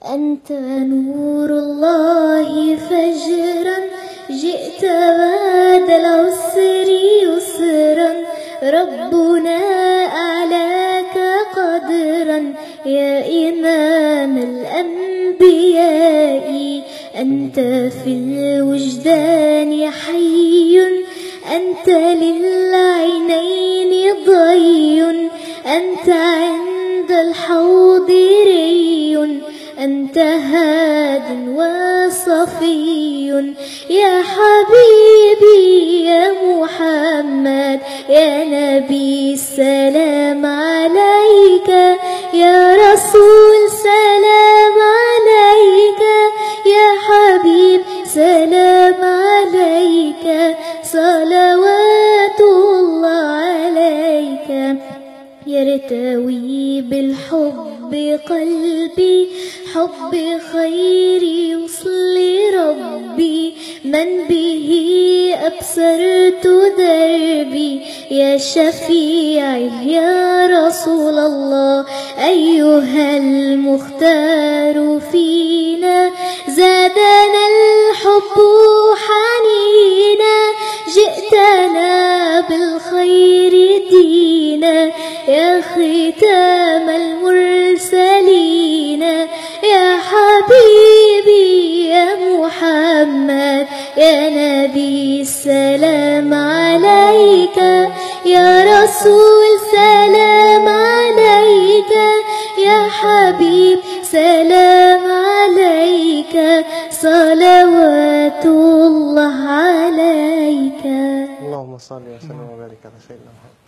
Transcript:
أنت نور الله فجرا، جئت بعد العسر يسرا، ربنا أعلاك قدرا يا إمام الأنبياء. أنت في الوجدان حي، أنت للعينين ضي، أنت عند الحوض ري، أنت هاد وصفي. يا حبيبي يا محمد يا نبي السلام عليك، يا رسول سلام عليك، يا حبيب سلام عليك، صلوات الله عليك. يرتوي بالحب قلبي، حب خير يوصل ربي، من به أبصرت دربي، يا شفيعي يا رسول الله. أيها المختار فينا زادنا الحب حنينا، جئتنا بالخير دينا، يا ختام المرسلين. يا حبيبي يا محمد يا نبي السلام عليك، يا رسول سلام عليك، يا حبيب سلام عليك، صلوات الله عليك. اللهم صل وسلم وبارك على سيدنا محمد.